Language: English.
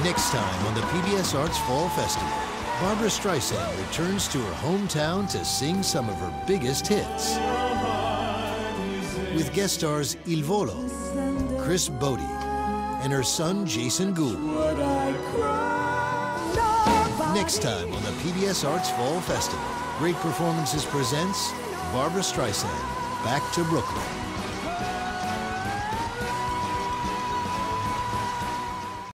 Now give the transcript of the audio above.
Next time on the PBS Arts Fall Festival, Barbra Streisand returns to her hometown to sing some of her biggest hits. With guest stars Il Volo, Chris Bodie, and her son Jason Gould. Next time on the PBS Arts Fall Festival, Great Performances presents Barbra Streisand, Back to Brooklyn.